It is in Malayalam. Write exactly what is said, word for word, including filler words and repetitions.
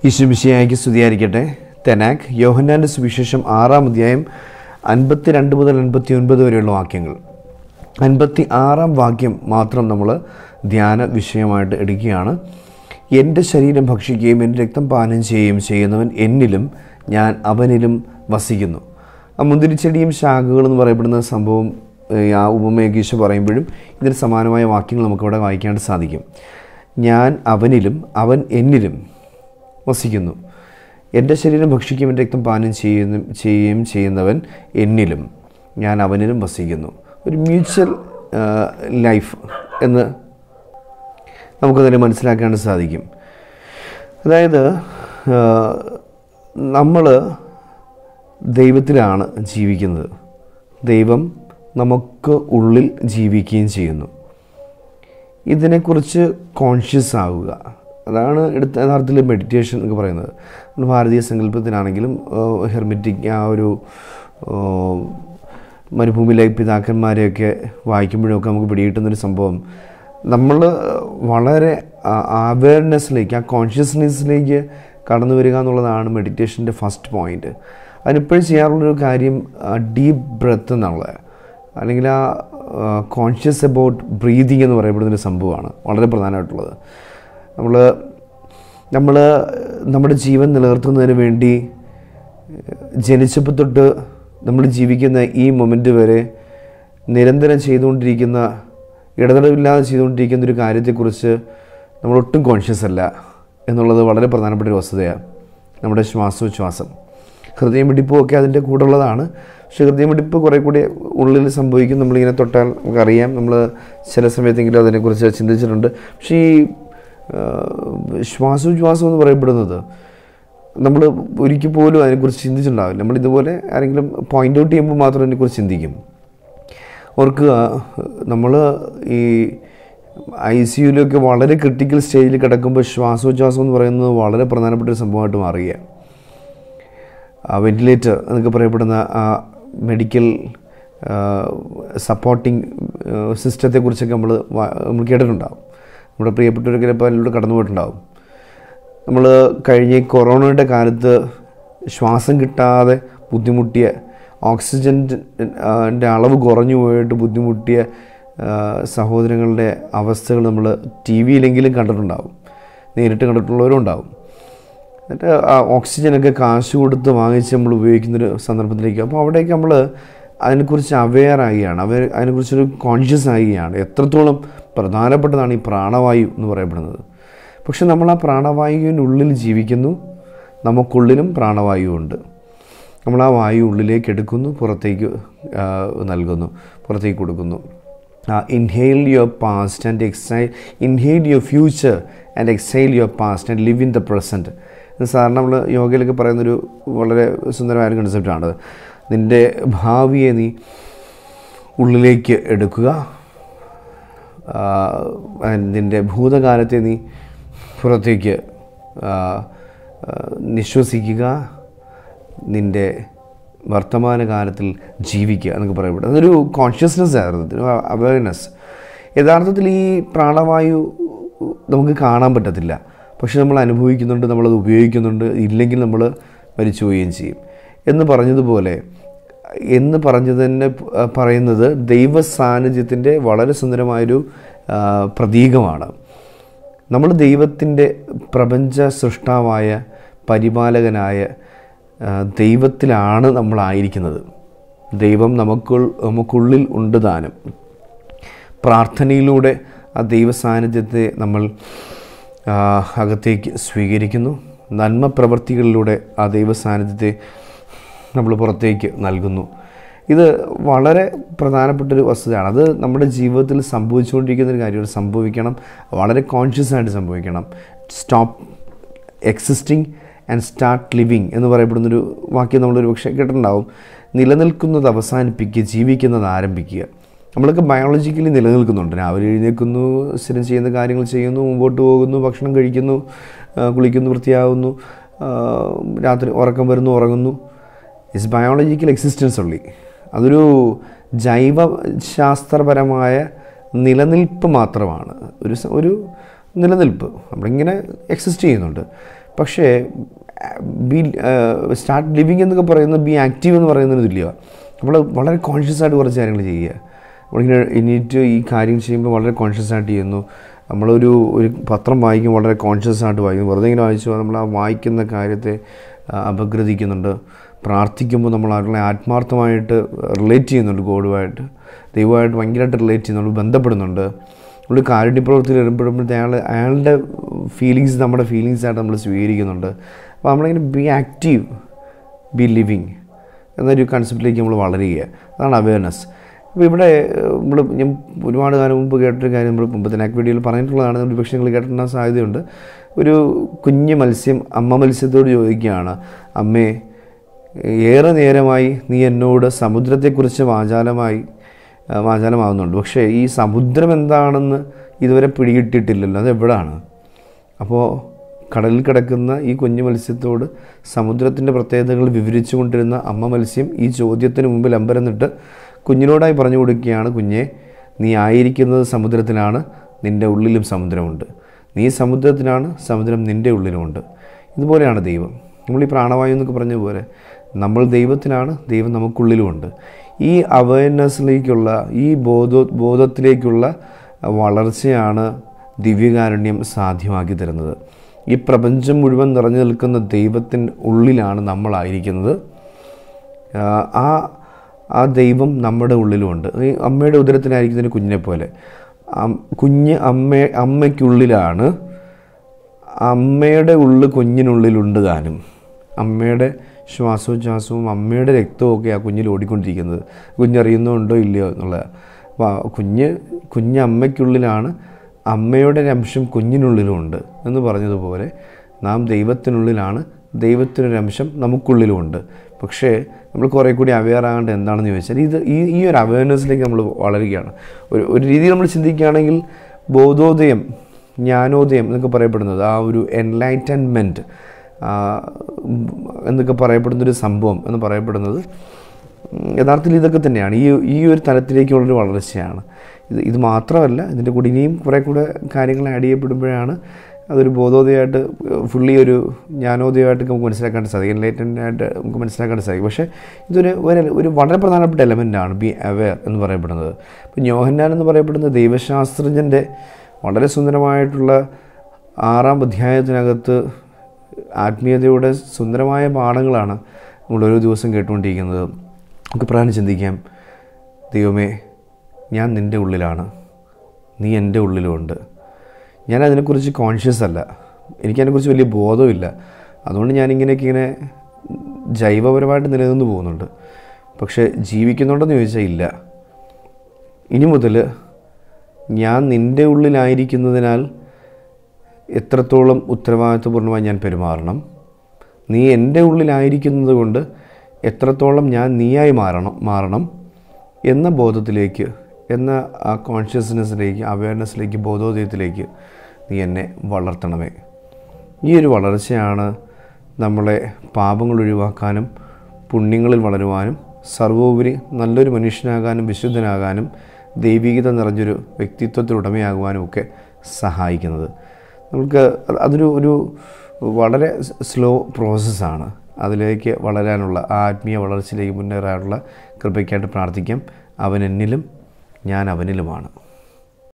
ഈശോമിശിഹായ്ക്ക് സ്തുതിയായിരിക്കട്ടെ. തെനാക്ക് യോഹന്നാൻ്റെ സുവിശേഷം ആറാം അധ്യായം അൻപത്തി രണ്ട് മുതൽ അൻപത്തി ഒൻപത് വരെയുള്ള വാക്യങ്ങൾ. അൻപത്തി ആറാം വാക്യം മാത്രം നമ്മൾ ധ്യാന വിഷയമായിട്ട് എടുക്കുകയാണ്. എൻ്റെ ശരീരം ഭക്ഷിക്കുകയും എൻ്റെ രക്തം പാനം ചെയ്യുകയും ചെയ്യുന്നവൻ എന്നിലും ഞാൻ അവനിലും വസിക്കുന്നു. ആ മുന്തിരിച്ചെടിയും ശാഖകളും എന്ന് പറയപ്പെടുന്ന സംഭവം ആ ഉപമയൊക്കെ ഈശോ പറയുമ്പോഴും ഇതിന് സമാനമായ വാക്യങ്ങൾ നമുക്കിവിടെ വായിക്കാൻ സാധിക്കും. ഞാൻ അവനിലും അവൻ എന്നിലും വസിക്കുന്നു. എൻ്റെ ശരീരം ഭക്ഷിക്കുകയും എൻ്റെ രക്തം പാനം ചെയ്യുന്ന ചെയ്യുകയും ചെയ്യുന്നവൻ എന്നിലും ഞാൻ അവനിലും വസിക്കുന്നു. ഒരു മ്യൂച്വൽ ലൈഫ് എന്ന് നമുക്കതിനെ മനസ്സിലാക്കാൻ സാധിക്കും. അതായത് നമ്മൾ ദൈവത്തിലാണ് ജീവിക്കുന്നത്, ദൈവം നമുക്ക് ഉള്ളിൽ ജീവിക്കുകയും ചെയ്യുന്നു. ഇതിനെക്കുറിച്ച് കോൺഷ്യസ് ആവുക, അതാണ് എടുത്ത യഥാർത്ഥത്തിൽ മെഡിറ്റേഷൻ എന്നൊക്കെ പറയുന്നത്. നമ്മൾ ഭാരതീയ സങ്കല്പത്തിനാണെങ്കിലും ഹെർമിറ്റിക് ആ ഒരു മരുഭൂമിയിലെ പിതാക്കന്മാരെയൊക്കെ വായിക്കുമ്പോഴൊക്കെ നമുക്ക് പിടികിട്ടുന്നൊരു സംഭവം, നമ്മൾ വളരെ അവയർനെസ്സിലേക്ക്, ആ കോൺഷ്യസ്നെസ്സിലേക്ക് കടന്നു വരിക എന്നുള്ളതാണ് മെഡിറ്റേഷൻ്റെ ഫസ്റ്റ് പോയിൻറ്റ്. അതിനിപ്പോഴും ചെയ്യാറുള്ളൊരു കാര്യം ഡീപ്പ് ബ്രെത്ത് എന്നുള്ളത്, അല്ലെങ്കിൽ ആ കോൺഷ്യസ് അബൌട്ട് ബ്രീതിങ് എന്ന് പറയപ്പെടുന്നൊരു സംഭവമാണ് വളരെ പ്രധാനമായിട്ടുള്ളത്. നമ്മൾ നമ്മൾ നമ്മുടെ ജീവൻ നിലനിർത്തുന്നതിന് വേണ്ടി ജനിച്ചപ്പോൾ തൊട്ട് നമ്മൾ ജീവിക്കുന്ന ഈ മൊമെൻ്റ് വരെ നിരന്തരം ചെയ്തുകൊണ്ടിരിക്കുന്ന, ഇടതടവില്ലാതെ ചെയ്തുകൊണ്ടിരിക്കുന്ന ഒരു കാര്യത്തെക്കുറിച്ച് നമ്മളൊട്ടും കോൺഷ്യസ് അല്ല എന്നുള്ളത് വളരെ പ്രധാനപ്പെട്ട ഒരു വസ്തുതയാണ്. നമ്മുടെ ശ്വാസോച്ഛ്വാസം, ഹൃദയമിടിപ്പും ഒക്കെ അതിൻ്റെ കൂടെ ഉള്ളതാണ്. പക്ഷേ ഹൃദയമിടിപ്പ് കുറേ കൂടി ഉള്ളിൽ സംഭവിക്കും. നമ്മളിങ്ങനെ തൊട്ടാൽ നമുക്കറിയാം, നമ്മൾ ചില സമയത്തെങ്കിലും അതിനെക്കുറിച്ച് ചിന്തിച്ചിട്ടുണ്ട്. പക്ഷേ ഈ ശ്വാസോച്ഛ്വാസം എന്ന് പറയപ്പെടുന്നത് നമ്മൾ ഒരിക്കൽ പോലും അതിനെക്കുറിച്ച് ചിന്തിച്ചിട്ടുണ്ടാവില്ല. നമ്മളിതുപോലെ ആരെങ്കിലും പോയിൻ്റ് ഔട്ട് ചെയ്യുമ്പോൾ മാത്രം അതിനെക്കുറിച്ച് ചിന്തിക്കും. ഓർക്കുക, നമ്മൾ ഈ ഐ സി യുവിലൊക്കെ വളരെ ക്രിട്ടിക്കൽ സ്റ്റേജിൽ കിടക്കുമ്പോൾ ശ്വാസോച്ഛ്വാസം എന്ന് പറയുന്നത് വളരെ പ്രധാനപ്പെട്ട ഒരു സംഭവമായിട്ട് മാറുകയാണ്. വെൻറ്റിലേറ്റർ എന്നൊക്കെ പറയപ്പെടുന്ന ആ മെഡിക്കൽ സപ്പോർട്ടിങ് സിസ്റ്റത്തെക്കുറിച്ചൊക്കെ നമ്മൾ നമ്മൾ കേട്ടിട്ടുണ്ടാകും. നമ്മുടെ പ്രിയപ്പെട്ടവരൊക്കെ ഇപ്പോൾ അതിലൂടെ കടന്നു പോയിട്ടുണ്ടാകും. നമ്മൾ കഴിഞ്ഞ കൊറോണയുടെ കാലത്ത് ശ്വാസം കിട്ടാതെ ബുദ്ധിമുട്ടിയ, ഓക്സിജൻ്റെ അളവ് കുറഞ്ഞു പോയിട്ട് ബുദ്ധിമുട്ടിയ സഹോദരങ്ങളുടെ അവസ്ഥകൾ നമ്മൾ ടി വിയിലെങ്കിലും കണ്ടിട്ടുണ്ടാകും, നേരിട്ട് കണ്ടിട്ടുള്ളവരും ഉണ്ടാകും. എന്നിട്ട് ആ ഓക്സിജനൊക്കെ കാശ് കൊടുത്ത് വാങ്ങിച്ച് നമ്മൾ ഉപയോഗിക്കുന്നൊരു സന്ദർഭത്തിലേക്ക്, അപ്പോൾ അവിടേക്ക് നമ്മൾ അതിനെക്കുറിച്ച് അവെയർ ആകുകയാണ്, അവർ അതിനെക്കുറിച്ചൊരു കോൺഷ്യസ് ആകുകയാണ്. എത്രത്തോളം പ്രധാനപ്പെട്ടതാണ് ഈ പ്രാണവായു എന്ന് പറയപ്പെടുന്നത്. പക്ഷെ നമ്മൾ ആ പ്രാണവായുവിൻ്റെ ഉള്ളിൽ ജീവിക്കുന്നു, നമുക്കുള്ളിലും പ്രാണവായു ഉണ്ട്. നമ്മൾ ആ വായു ഉള്ളിലേക്ക് എടുക്കുന്നു, പുറത്തേക്ക് നൽകുന്നു, പുറത്തേക്ക് കൊടുക്കുന്നു. Inhale your past and exhale inhale your future and exhale your past and live in the present. ഇത് സാധാരണ നമ്മൾ യോഗയിലൊക്കെ പറയുന്നൊരു വളരെ സുന്ദരമായ കൺസെപ്റ്റാണത്. നിൻ്റെ ഭാവിയെ നീ ഉള്ളിലേക്ക് എടുക്കുക, നിൻ്റെ ഭൂതകാലത്തെ നീ പുറത്തേക്ക് നിശ്വസിക്കുക, നിൻ്റെ വർത്തമാനകാലത്തിൽ ജീവിക്കുക എന്നൊക്കെ പറയപ്പെടും. അതൊരു കോൺഷ്യസ്നെസ് ആയിരുന്നു, അവയർനെസ്. യഥാർത്ഥത്തിൽ ഈ പ്രാണവായു നമുക്ക് കാണാൻ പറ്റത്തില്ല, പക്ഷെ നമ്മൾ അനുഭവിക്കുന്നുണ്ട്, നമ്മളത് ഉപയോഗിക്കുന്നുണ്ട്. ഇല്ലെങ്കിൽ നമ്മൾ മരിച്ചു പോവുകയും ചെയ്യും എന്ന് പറഞ്ഞതുപോലെ, എന്ന് പറഞ്ഞത് തന്നെ പറയുന്നത് ദൈവ സാന്നിധ്യത്തിൻ്റെ വളരെ സുന്ദരമായൊരു പ്രതീകമാണ്. നമ്മൾ ദൈവത്തിൻ്റെ പ്രപഞ്ച സൃഷ്ടാവായ പരിപാലകനായ ദൈവത്തിലാണ് നമ്മളായിരിക്കുന്നത്. ദൈവം നമുക്ക് നമുക്കുള്ളിൽ ഉണ്ട് താനും. പ്രാർത്ഥനയിലൂടെ ആ ദൈവ സാന്നിധ്യത്തെ നമ്മൾ അകത്തേക്ക് സ്വീകരിക്കുന്നു. നന്മ പ്രവൃത്തികളിലൂടെ ആ ദൈവ സാന്നിധ്യത്തെ നമ്മൾ പുറത്തേക്ക് നൽകുന്നു. ഇത് വളരെ പ്രധാനപ്പെട്ടൊരു വസ്തുതയാണ്. അത് നമ്മുടെ ജീവിതത്തിൽ സംഭവിച്ചുകൊണ്ടിരിക്കുന്നൊരു കാര്യമാണ്. സംഭവിക്കണം, വളരെ കോൺഷ്യസ് ആയിട്ട് സംഭവിക്കണം. Stop existing and start living എന്ന് പറയപ്പെടുന്നൊരു വാക്യം നമ്മളൊരു പക്ഷേ കേട്ടിട്ടുണ്ടാവും. നിലനിൽക്കുന്നത് അവസാനിപ്പിക്കുക, ജീവിക്കുന്നത് ആരംഭിക്കുക. നമ്മളൊക്കെ ബയോളജിക്കലി നിലനിൽക്കുന്നുണ്ട്. രാവിലെ എഴുന്നേൽക്കുന്നു, സ്ഥിരം ചെയ്യുന്ന കാര്യങ്ങൾ ചെയ്യുന്നു, മുമ്പോട്ട് പോകുന്നു, ഭക്ഷണം കഴിക്കുന്നു, കുളിക്കുന്നു, വൃത്തിയാകുന്നു, രാത്രി ഉറക്കം വരുന്നു, ഉറങ്ങുന്നു. ഇറ്റ്സ് ബയോളജിക്കൽ എക്സിസ്റ്റൻസ് ഉള്ളി. അതൊരു ജൈവശാസ്ത്രപരമായ നിലനിൽപ്പ് മാത്രമാണ്, ഒരു ഒരു നിലനിൽപ്പ്. നമ്മളിങ്ങനെ എക്സിസ്റ്റ് ചെയ്യുന്നുണ്ട്. പക്ഷേ ബി സ്റ്റാർട്ട് ലിവിങ് എന്നൊക്കെ പറയുന്നത് ബി ആക്റ്റീവ് എന്ന് പറയുന്നതിന് തുല്യമാണ്. നമ്മൾ വളരെ കോൺഷ്യസ് ആയിട്ട് കുറച്ച് കാര്യങ്ങൾ ചെയ്യുക. നമ്മളിങ്ങനെ എണീറ്റ് ഈ കാര്യം ചെയ്യുമ്പോൾ വളരെ കോൺഷ്യസ് ആയിട്ട് ചെയ്യുന്നു. നമ്മളൊരു ഒരു പത്രം വായിക്കുമ്പോൾ വളരെ കോൺഷ്യസ് ആയിട്ട് വായിക്കുന്നു. വെറുതെ ഇങ്ങനെ വായിച്ചു നമ്മൾ ആ വായിക്കുന്ന കാര്യത്തെ അപഗ്രഥിക്കുന്നുണ്ട്. പ്രാർത്ഥിക്കുമ്പോൾ നമ്മൾ അവരുടെ ആത്മാർത്ഥമായിട്ട് റിലേറ്റ് ചെയ്യുന്നുണ്ട്, ഗോഡുമായിട്ട് ദൈവമായിട്ട് ഭയങ്കരമായിട്ട് റിലേറ്റ് ചെയ്യുന്നുണ്ട്, ബന്ധപ്പെടുന്നുണ്ട്. നമ്മൾ കാരുണ്യപ്രവൃത്തിയിൽ ഏർപ്പെടുമ്പോഴത്തെ അയാൾ അയാളുടെ ഫീലിങ്സ് നമ്മുടെ ഫീലിങ്സായിട്ട് നമ്മൾ സ്വീകരിക്കുന്നുണ്ട്. അപ്പോൾ നമ്മളിങ്ങനെ ബി ആക്റ്റീവ്, ബി ലിവിങ് എന്നൊരു കൺസെപ്റ്റിലേക്ക് നമ്മൾ വളരുക. അതാണ് അവയർനെസ്. അപ്പോൾ ഇവിടെ നമ്മൾ ഞാൻ ഒരുപാട് കാലം മുമ്പ് കേട്ടൊരു കാര്യം നമ്മൾ മുമ്പത്തെ വീഡിയോയിൽ പറഞ്ഞിട്ടുള്ളതാണ്. നമ്മൾ പക്ഷേ നിങ്ങൾ കേട്ടിട്ടുണ്ടാകാൻ സാധ്യതയുണ്ട്. ഒരു കുഞ്ഞ് മത്സ്യം അമ്മ മത്സ്യത്തോട് ചോദിക്കുകയാണ്, അമ്മേ, ഏറെ നേരമായി നീ എന്നോട് സമുദ്രത്തെക്കുറിച്ച് വാചാലമായി വാചാലമാകുന്നുണ്ട്, പക്ഷേ ഈ സമുദ്രം എന്താണെന്ന് ഇതുവരെ പിടികിട്ടിട്ടില്ലല്ലോ, അതെവിടാണ്? അപ്പോൾ കടലിൽ കിടക്കുന്ന ഈ കുഞ്ഞു മത്സ്യത്തോട് സമുദ്രത്തിൻ്റെ പ്രത്യേകതകൾ വിവരിച്ചു കൊണ്ടിരുന്ന അമ്മ മത്സ്യം ഈ ചോദ്യത്തിന് മുമ്പിൽ അമ്പരന്നിട്ട് കുഞ്ഞിനോടായി പറഞ്ഞു കൊടുക്കുകയാണ്, കുഞ്ഞെ, നീ ആയിരിക്കുന്നത് സമുദ്രത്തിലാണ്, നിൻ്റെ ഉള്ളിലും സമുദ്രമുണ്ട്. നീ സമുദ്രത്തിലാണ്, സമുദ്രം നിൻ്റെ ഉള്ളിലുമുണ്ട്. ഇതുപോലെയാണ് ദൈവം. നമ്മൾ ഈ പ്രാണവായു എന്നൊക്കെ പറഞ്ഞ പോലെ നമ്മൾ ദൈവത്തിലാണ്, ദൈവം നമുക്കുള്ളിലുമുണ്ട്. ഈ അവയർനെസ്സിലേക്കുള്ള, ഈ ബോധ ബോധത്തിലേക്കുള്ള വളർച്ചയാണ് ദിവ്യകാരുണ്യം സാധ്യമാക്കി തരുന്നത്. ഈ പ്രപഞ്ചം മുഴുവൻ നിറഞ്ഞു നിൽക്കുന്ന ദൈവത്തിൻ്റെ ഉള്ളിലാണ് നമ്മളായിരിക്കുന്നത്. ആ ആ ദൈവം നമ്മുടെ ഉള്ളിലുമുണ്ട്. ഈ അമ്മയുടെ ഉദരത്തിലായിരിക്കുന്നതിന് കുഞ്ഞിനെ പോലെ കുഞ്ഞ് അമ്മ അമ്മയ്ക്കുള്ളിലാണ്, അമ്മയുടെ ഉള്ളിൽ കുഞ്ഞിനുള്ളിലുണ്ട് താനും. അമ്മയുടെ ശ്വാസോച്ഛ്വാസവും അമ്മയുടെ രക്തവും ഒക്കെ ആ കുഞ്ഞിൽ ഓടിക്കൊണ്ടിരിക്കുന്നത് കുഞ്ഞറിയുന്നുണ്ടോ ഇല്ലയോ എന്നുള്ളത്. അപ്പോൾ കുഞ്ഞ് കുഞ്ഞ് അമ്മയ്ക്കുള്ളിലാണ്, അമ്മയുടെ അംശം കുഞ്ഞിനുള്ളിലുമുണ്ട് എന്ന് പറഞ്ഞതുപോലെ നാം ദൈവത്തിനുള്ളിലാണ്, ദൈവത്തിനൊരംശം നമുക്കുള്ളിലുമുണ്ട്. പക്ഷേ നമ്മൾ കുറേ കൂടി അവെയർ ആകേണ്ടത് എന്താണെന്ന് ചോദിച്ചാൽ ഇത് ഈ ഈ ഒരു അവയർനെസ്സിലേക്ക് നമ്മൾ വളരുകയാണ്. ഒരു ഒരു രീതിയിൽ നമ്മൾ ചിന്തിക്കുകയാണെങ്കിൽ ബോധോദയം, ജ്ഞാനോദയം എന്നൊക്കെ പറയപ്പെടുന്നത്, ആ ഒരു എൻലൈറ്റൻമെൻറ്റ് എന്നൊക്കെ പറയപ്പെടുന്നൊരു സംഭവം എന്ന് പറയപ്പെടുന്നത് യഥാർത്ഥത്തിൽ ഇതൊക്കെ തന്നെയാണ്. ഈ ഈ ഒരു തലത്തിലേക്കുള്ളൊരു വളർച്ചയാണ് ഇത്. ഇത് മാത്രമല്ല, ഇതിൻ്റെ കൂടി ഇനിയും കുറേ കൂടെ കാര്യങ്ങൾ ആഡ് ചെയ്യപ്പെടുമ്പോഴാണ് അതൊരു ബോധോദയമായിട്ട്, ഫുള്ളി ഒരു ജ്ഞാനോദയമായിട്ട് നമുക്ക് മനസ്സിലാക്കാൻ സാധിക്കും, എൻലൈറ്റൻഡായിട്ട് നമുക്ക് മനസ്സിലാക്കാൻ സാധിക്കും. പക്ഷേ ഇതൊരു ഒരു വളരെ പ്രധാനപ്പെട്ട എലമെൻ്റാണ് ബി അവെയർ എന്ന് പറയപ്പെടുന്നത്. ഇപ്പം യോഹന്നാൻ എന്ന് പറയപ്പെടുന്ന ദൈവശാസ്ത്രജ്ഞൻ്റെ വളരെ സുന്ദരമായിട്ടുള്ള ആറാം അധ്യായത്തിനകത്ത് ആത്മീയതയുടെ സുന്ദരമായ പാഠങ്ങളാണ് നമ്മൾ ഓരോ ദിവസം കേട്ടുകൊണ്ടിരിക്കുന്നത്. നമുക്ക് പ്രാർത്ഥന ചിന്തിക്കാം, ദൈവമേ, ഞാൻ നിൻ്റെ ഉള്ളിലാണ്, നീ എൻ്റെ ഉള്ളിലുമുണ്ട്. ഞാൻ അതിനെക്കുറിച്ച് കോൺഷ്യസ് അല്ല, എനിക്കതിനെക്കുറിച്ച് വലിയ ബോധമില്ല. അതുകൊണ്ട് ഞാനിങ്ങനെയൊക്കെ ഇങ്ങനെ ജൈവപരമായിട്ട് നിലനിന്ന് പോകുന്നുണ്ട്. പക്ഷേ ജീവിക്കുന്നുണ്ടെന്ന് ചോദിച്ചാൽ ഇല്ല. ഇനി മുതൽ ഞാൻ നിൻ്റെ ഉള്ളിലായിരിക്കുന്നതിനാൽ എത്രത്തോളം ഉത്തരവാദിത്വപൂർണ്ണമായി ഞാൻ പെരുമാറണം, നീ എൻ്റെ ഉള്ളിലായിരിക്കുന്നത് കൊണ്ട് എത്രത്തോളം ഞാൻ നീയായി മാറണം മാറണം എന്ന ബോധത്തിലേക്ക്, എന്ന ആ കോൺഷ്യസ്നെസ്സിലേക്ക്, അവയർനെസ്സിലേക്ക്, ബോധോദയത്തിലേക്ക് നീ എന്നെ വളർത്തണമേ. ഈ ഒരു വളർച്ചയാണ് നമ്മളെ പാപങ്ങൾ ഒഴിവാക്കാനും പുണ്യങ്ങളിൽ വളരുവാനും സർവോപരി നല്ലൊരു മനുഷ്യനാകാനും വിശുദ്ധനാകാനും ദൈവികത നിറഞ്ഞൊരു വ്യക്തിത്വത്തിലുടമയാകുവാനും ഒക്കെ സഹായിക്കുന്നത്. നമുക്ക് അതൊരു ഒരു വളരെ സ്ലോ പ്രോസസ്സാണ്. അതിലേക്ക് വളരാനുള്ള, ആ ആത്മീയ വളർച്ചയിലേക്ക് മുന്നേറാനുള്ള കൃപയ്ക്കായിട്ട് പ്രാർത്ഥിക്കാം. അവൻ എന്നിലും ഞാൻ അവനിലുമാണ്.